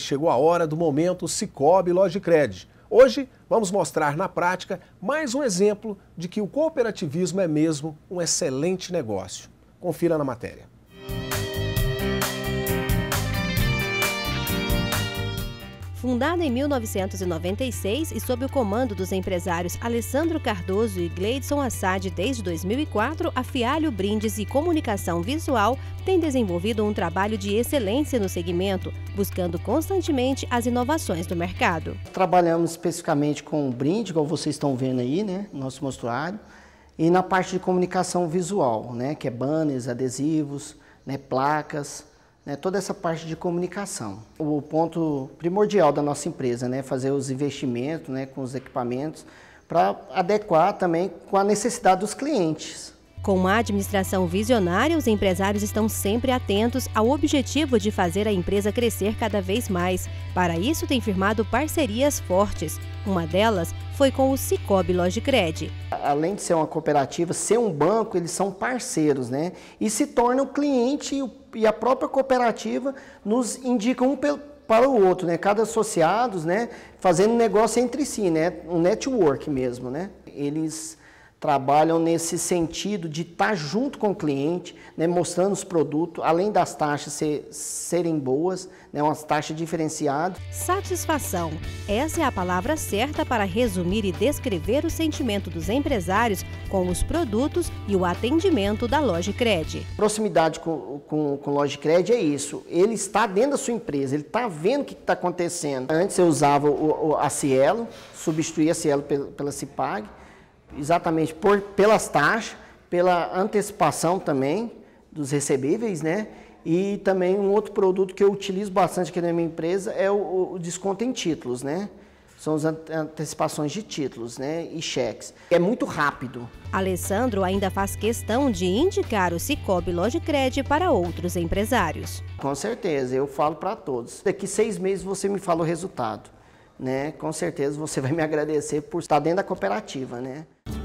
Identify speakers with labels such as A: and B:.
A: chegou a hora do momento Sicoob Logicred. Hoje vamos mostrar na prática mais um exemplo de que o cooperativismo é mesmo um excelente negócio. Confira na matéria.
B: Fundada em 1996 e sob o comando dos empresários Alessandro Cardoso e Gleidson Assad desde 2004, a Fialho Brindes e Comunicação Visual tem desenvolvido um trabalho de excelência no segmento, buscando constantemente as inovações do mercado.
C: Trabalhamos especificamente com o brinde, como vocês estão vendo aí, né, nosso mostruário, e na parte de comunicação visual, né, que é banners, adesivos, né, placas, toda essa parte de comunicação. O ponto primordial da nossa empresa, né, fazer os investimentos, né, com os equipamentos para adequar também com a necessidade dos clientes.
B: Com uma administração visionária, os empresários estão sempre atentos ao objetivo de fazer a empresa crescer cada vez mais. Para isso, tem firmado parcerias fortes. Uma delas foi com o Sicoob Logicred.
C: Além de ser uma cooperativa, ser um banco, eles são parceiros, né? E se tornam cliente e a própria cooperativa nos indica um para o outro, né? Cada associados, né? Fazendo negócio entre si, né? Um network mesmo, né? Eles trabalham nesse sentido de estar junto com o cliente, né, mostrando os produtos, além das taxas serem boas, né, umas taxas diferenciadas.
B: Satisfação. Essa é a palavra certa para resumir e descrever o sentimento dos empresários com os produtos e o atendimento da Logicred.
C: Proximidade com o Logicred é isso, ele está dentro da sua empresa, ele está vendo o que está acontecendo. Antes eu usava a Cielo, substituía a Cielo pela Cipag, exatamente pelas taxas, pela antecipação também dos recebíveis, né? E também um outro produto que eu utilizo bastante aqui na minha empresa é o desconto em títulos, né? São as antecipações de títulos, né? E cheques. É muito rápido.
B: Alessandro ainda faz questão de indicar o Sicoob Logicred para outros empresários.
C: Com certeza, eu falo para todos. Daqui 6 meses você me fala o resultado, né? Com certeza você vai me agradecer por estar dentro da cooperativa, né?